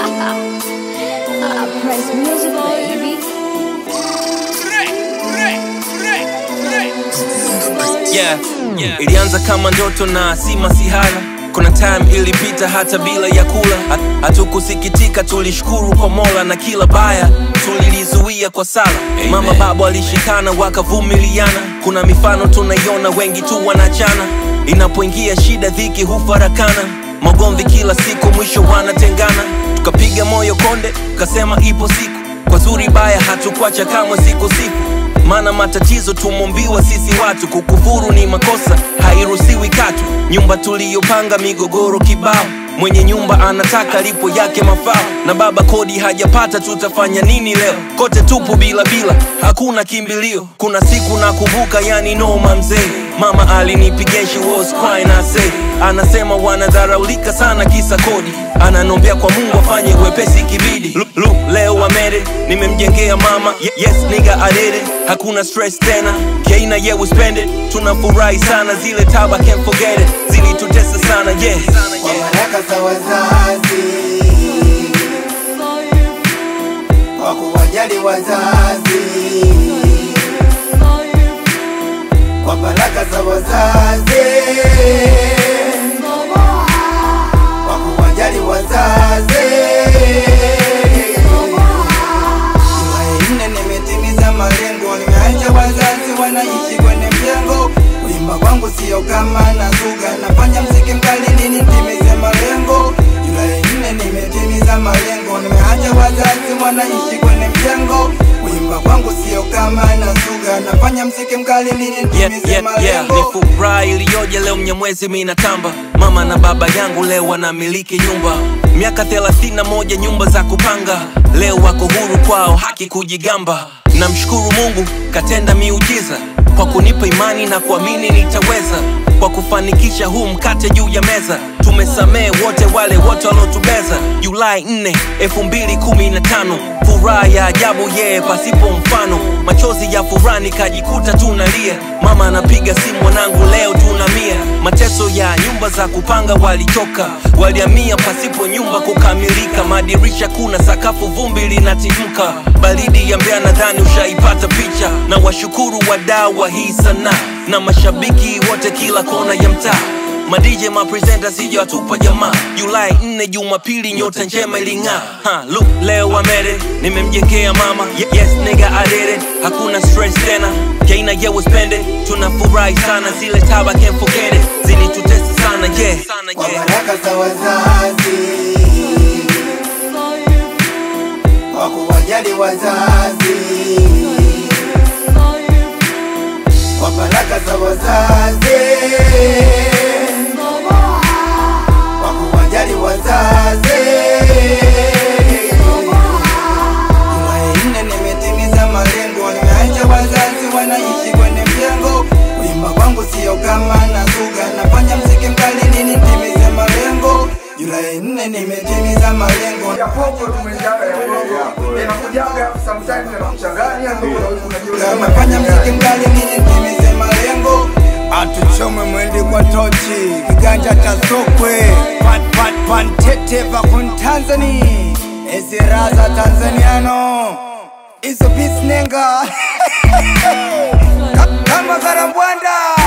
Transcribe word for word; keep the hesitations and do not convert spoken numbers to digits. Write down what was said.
Price music, baby. Yeah, yeah. Ilianza kama ndoto na si masihara. Kuna time ilipita hata bila ya kula. Hatukusikitika, tulishukuru kwa Mola, na kila baya tulilizuia kwa sala. Amen. Mama baba walishikana wakavumiliana. Kuna mifano tunaiona, wengi tu wanachana. Inapoingia shida dhiki hufarakana. Magomvi kila siku, mwisho wanatengana. Tukapiga moyo konde, kasema ipo siku. Kwa zuri baya hatukuacha kamwe siku siku. Mana matatizo tumombiwa sisi watu. Kukufuru ni makosa, hairuhusiwi katu. Nyumba tuliyopanga migogoro kibao. Mwenye nyumba anataka lipo yake mafao. Na baba kodi hajapata, tutafanya nini leo? Kote tupu bila bila, hakuna kimbilio. Kuna siku nakumbuka, yani noma mzee. Mama alinipigia, she was crying, I say. Anasema wanadharaulika sana kisa kodi. Ananombea kwa Mungu afanye wepesi kibidi. Look, look, leo wamere, nimemjengea mama. Yes nigga I did it, hakuna stress tena. Keina yeah we spend it, tunafurahi sana. Zile taba can't forget it, zilitutesa sana yeah. Kwa baraka za wazazi, kwa kuwajali wazazi, kwa baraka za wazazi, kwa kuwajali wazazi. Jumanne nimetimiza malengo, nimeacha wazazi wanaishi kwenye mjengo. Kuimba kwangu sio kama nazuga, nafanya mziki mkali nini nitimize malengo. Julai nne nimetimiza malengo, nimeacha wazazi wanaishi kwenye mjengo. Kuimba kwangu sio kama nazuga, nafanya mziki mkali nini nitimize yeah, malengo. Yeah, yeah. Ni furaha iliyoje leo Mnyamwezi mimi natamba. Mama na baba yangu leo wanamiliki nyumba. Miaka thelathini na moja nyumba za kupanga. Leo wako huru kwao, haki kujigamba. Namshukuru Mungu katenda miujiza, kwa kunipa imani na kuamini nitaweza. Kwa kufanikisha huu mkate juu ya meza. Tumesamee wote wale wote walotubeza. Julai nne elfu mbili kumi na tano, furaha ya ajabu yeah, pasipo mfano. Machozi ya furaha nikajikuta tunalia. Mama anapiga simu, mwanangu leo tunamia. Mateso ya nyumba za kupanga walichoka, waliamia pasipo nyumba kukamilika. Madirisha kuna sakafu, vumbi linatimka. Baridi ya Mbeya nadhani ushaipata picha. Na washukuru wadau wa hii sanaa, na mashabiki wote kila kona ya mtaa. Ma D J ma presenter sije watupa jamaa. Julai nne Jumapili nyota njema iling'aa. Ha, look leo wamere, nimemjengea mama. Yes nigga I did it, hakuna stress tena. Keina yeah we spend it, tunafurahi sana. Zile taba can't forget it, zilitutesa sana yeah. Kwa baraka za wazazi, kwa kuwajali wazazi, kwa baraka za wazazi, kwa kuwajali wazazi. Jumanne nimetimiza malengo, nimeacha wazazi wanaishi kwenye mjengo. Kuimba kwangu sio kama nazuga, nafanya mziki mkali nini nitimize malengo. Julai nne nimetimiza malengo. Ya popo tumejaga ya popo. Inakujaga sometimes inakuchanganya ndio nafanya mziki mkali nini nitimize malengo. Atuchome mwende kwa tochi, kiganja cha sokwe. Pat pat pantete bakun Tanzania, eziraza Tanzaniano. Izo bisnenga kama Karambwanda.